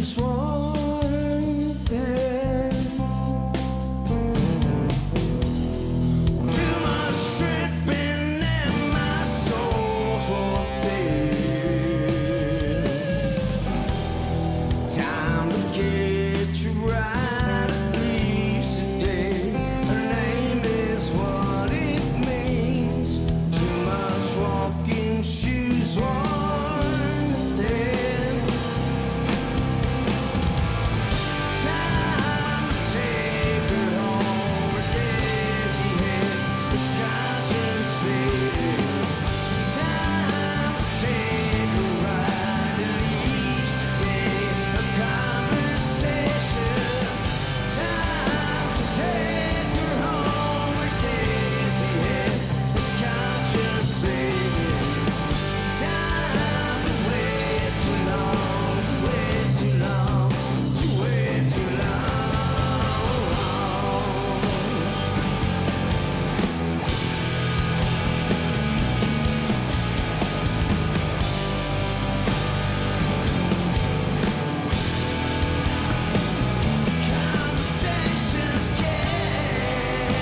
shoes worn thin. Too much tripping and my soul's warping. Time to get you right, at least today. Her name is what it means. Too much walking shoes worn thin. Time to take her home with dizzy head, this conscience faded. Time to take her ride, at least today, a conversation. Time to take her home with dizzy head, this conscience faded. Time to wait too long, to wait too long, to wait too long. Conversations kill.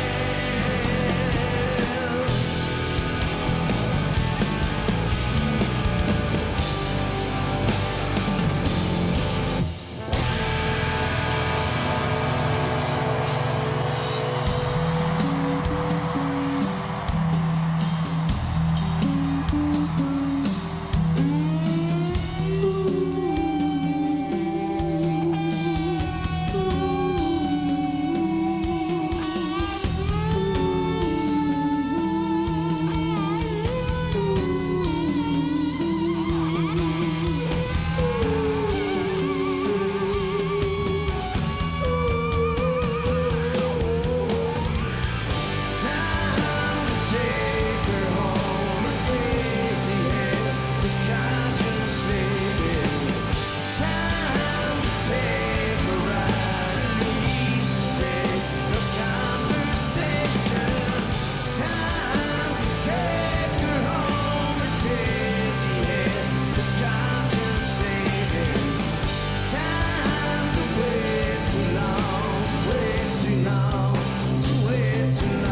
Time to take her home with dizzy head, this conscience faded. Time to take her ride, at least today, no conversation. Time to take her home with dizzy head, this conscience faded. Time to wait too long, to wait too long, to wait too long.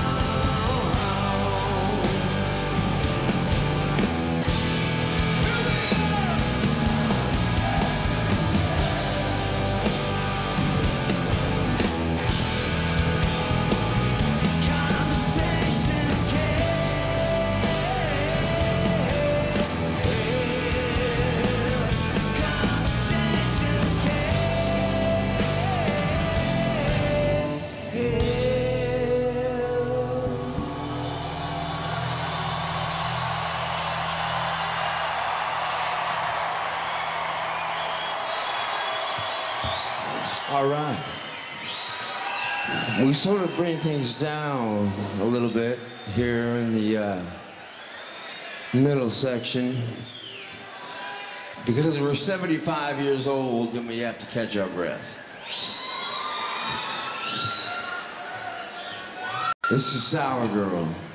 Conversations kill. Conversations All right. We sort of bring things down a little bit here in the middle section. Because we're 75 years old and we have to catch our breath. This is Sour Girl.